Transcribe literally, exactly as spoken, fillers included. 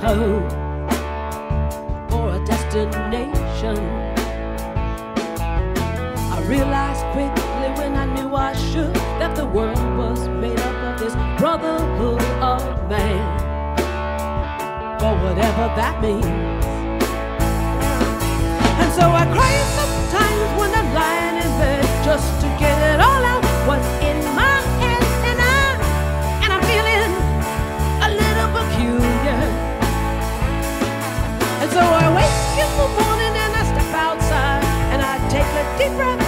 home or a destination. I realized quickly when I knew I should that the world was made up of this brotherhood of man, for whatever that means. And so I cry sometimes when I'm lying in bed just to get it all out what's in my head, and I and I'm feeling a little peculiar. And so I wake in the morning and I step outside and I take a deep breath